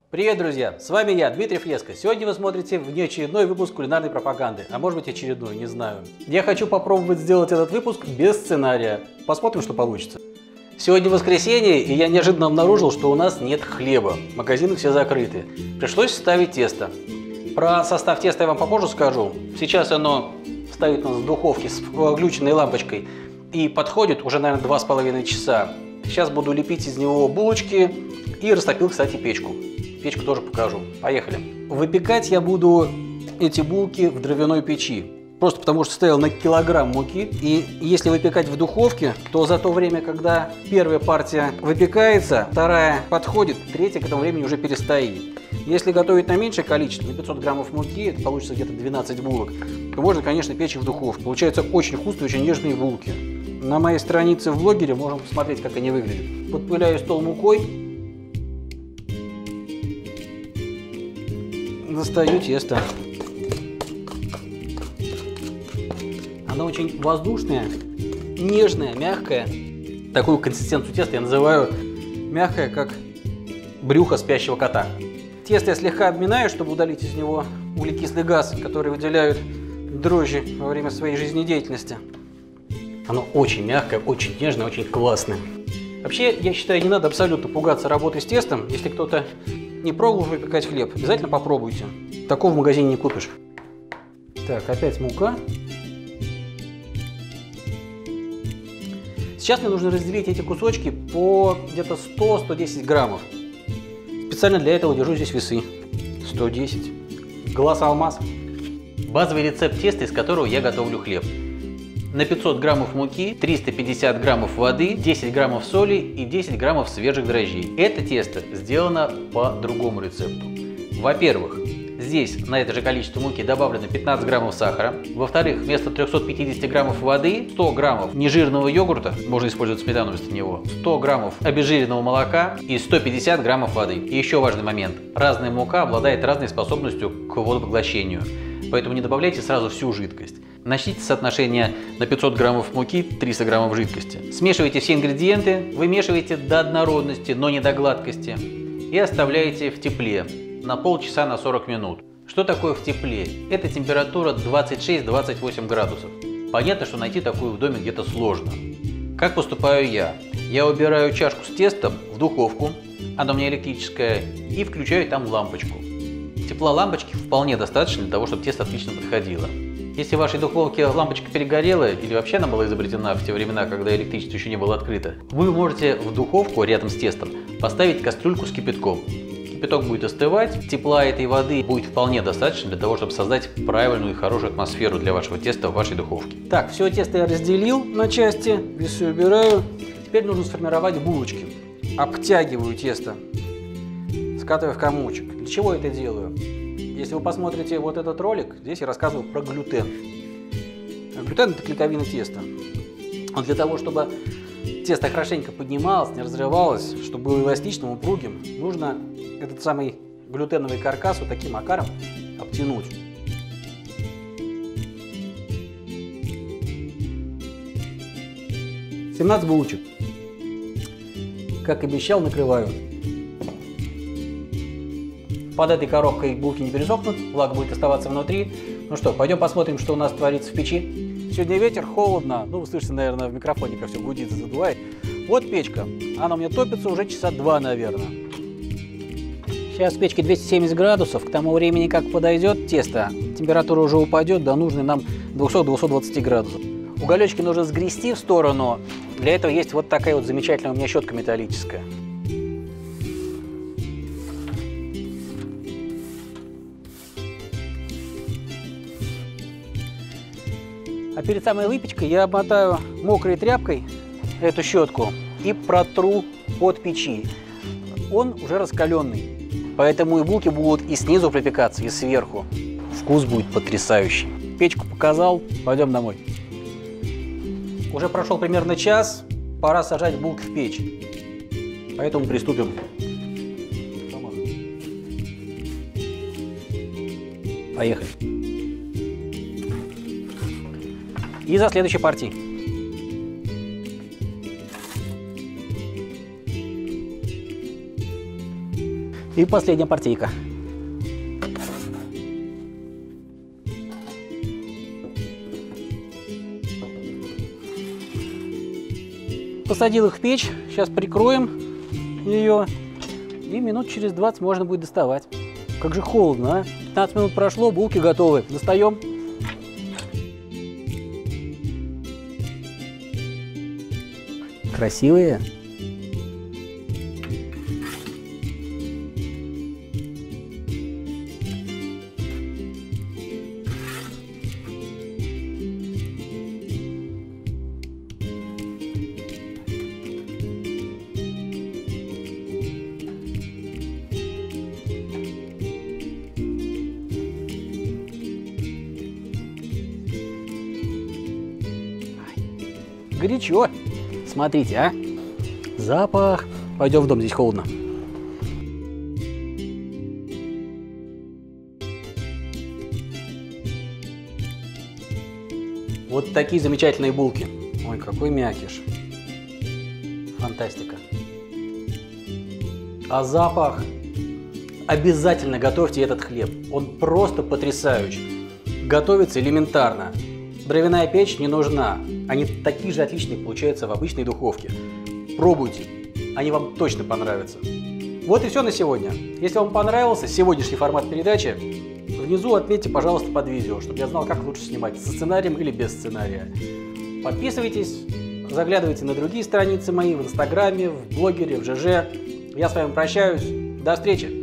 Привет, друзья! С вами я, Дмитрий Фреско. Сегодня вы смотрите внеочередной выпуск кулинарной пропаганды, а может быть очередной, не знаю. Я хочу попробовать сделать этот выпуск без сценария. Посмотрим, что получится. Сегодня воскресенье, и я неожиданно обнаружил, что у нас нет хлеба. Магазины все закрыты. Пришлось ставить тесто. Про состав теста я вам попозже скажу. Сейчас оно стоит у нас в духовке с включенной лампочкой и подходит уже, наверное, 2,5 часа. Сейчас буду лепить из него булочки и растопил, кстати, печку. Печку тоже покажу. Поехали. Выпекать я буду эти булки в дровяной печи. Просто потому что ставил на килограмм муки. И если выпекать в духовке, то за то время, когда первая партия выпекается, вторая подходит, третья к этому времени уже перестоит. Если готовить на меньшее количество, на 500 граммов муки, это получится где-то 12 булок, то можно, конечно, печь в духовке. Получаются очень вкусные, очень нежные булки. На моей странице в блогере можем посмотреть, как они выглядят. Подпыляю стол мукой. Достаю тесто. Оно очень воздушное, нежное, мягкое. Такую консистенцию теста я называю мягкое, как брюхо спящего кота. Тесто я слегка обминаю, чтобы удалить из него углекислый газ, который выделяют дрожжи во время своей жизнедеятельности. Оно очень мягкое, очень нежное, очень классное. Вообще, я считаю, не надо абсолютно пугаться работы с тестом. Если кто-то не пробовал выпекать хлеб, обязательно попробуйте. Такого в магазине не купишь. Так, опять мука. Сейчас мне нужно разделить эти кусочки по где-то 100-110 граммов. Специально для этого держу здесь весы. 110. Глаз алмаз. Базовый рецепт теста, из которого я готовлю хлеб. На 500 граммов муки 350 граммов воды, 10 граммов соли и 10 граммов свежих дрожжей. Это тесто сделано по другому рецепту. Во-первых, здесь на это же количество муки добавлено 15 граммов сахара. Во-вторых, вместо 350 граммов воды 100 граммов нежирного йогурта, можно использовать сметану вместо него, 100 граммов обезжиренного молока и 150 граммов воды. И еще важный момент. Разная мука обладает разной способностью к водопоглощению. Поэтому не добавляйте сразу всю жидкость. Начните с соотношения на 500 граммов муки 300 граммов жидкости. Смешивайте все ингредиенты, вымешивайте до однородности, но не до гладкости. И оставляете в тепле на полчаса, на 40 минут. Что такое в тепле? Это температура 26-28 градусов. Понятно, что найти такую в доме где-то сложно. Как поступаю я? Я убираю чашку с тестом в духовку, она у меня электрическая, и включаю там лампочку. Тепла лампочки вполне достаточно для того, чтобы тесто отлично подходило. Если в вашей духовке лампочка перегорела или вообще она была изобретена в те времена, когда электричество еще не было открыто, вы можете в духовку рядом с тестом поставить кастрюльку с кипятком. Кипяток будет остывать, тепла этой воды будет вполне достаточно для того, чтобы создать правильную и хорошую атмосферу для вашего теста в вашей духовке. Так, все тесто я разделил на части, весы убираю. Теперь нужно сформировать булочки. Обтягиваю тесто, скатываю в комочек. Для чего я это делаю? Если вы посмотрите вот этот ролик, здесь я рассказываю про глютен. Глютен – это клейковина теста. Но для того, чтобы тесто хорошенько поднималось, не разрывалось, чтобы было эластичным, упругим, нужно этот самый глютеновый каркас вот таким макаром обтянуть. — 17 булочек. Как обещал, накрываю. Под этой коробкой булки не пересохнут, влага будет оставаться внутри. Ну что, пойдем посмотрим, что у нас творится в печи. Сегодня ветер, холодно. Ну, вы слышите, наверное, в микрофоне, как все гудит, задувает. Вот печка. Она у меня топится уже часа 2, наверное. Сейчас в печке 270 градусов. К тому времени, как подойдет тесто, температура уже упадет до нужной нам 200-220 градусов. Уголечки нужно сгрести в сторону. Для этого есть вот такая вот замечательная у меня щетка металлическая. А перед самой выпечкой я обмотаю мокрой тряпкой эту щетку и протру под печи. Он уже раскаленный, поэтому и булки будут и снизу пропекаться, и сверху. Вкус будет потрясающий. Печку показал, пойдем домой. Уже прошел примерно час, пора сажать булки в печь. Поэтому приступим. Поехали. И за следующей партией. И последняя партийка. Посадил их в печь. Сейчас прикроем ее. И минут через 20 можно будет доставать. Как же холодно, а? 15 минут прошло, булки готовы. Достаем. Красивые. Горячо. Смотрите, а. Запах. Пойдем в дом, здесь холодно. Вот такие замечательные булки. Ой, какой мякиш. Фантастика. А запах. Обязательно готовьте этот хлеб. Он просто потрясающий. Готовится элементарно. Дровяная печь не нужна. Они такие же отличные получаются в обычной духовке. Пробуйте. Они вам точно понравятся. Вот и все на сегодня. Если вам понравился сегодняшний формат передачи, внизу отметьте, пожалуйста, под видео, чтобы я знал, как лучше снимать, со сценарием или без сценария. Подписывайтесь, заглядывайте на другие страницы мои в Инстаграме, в Блогере, в ЖЖ. Я с вами прощаюсь. До встречи!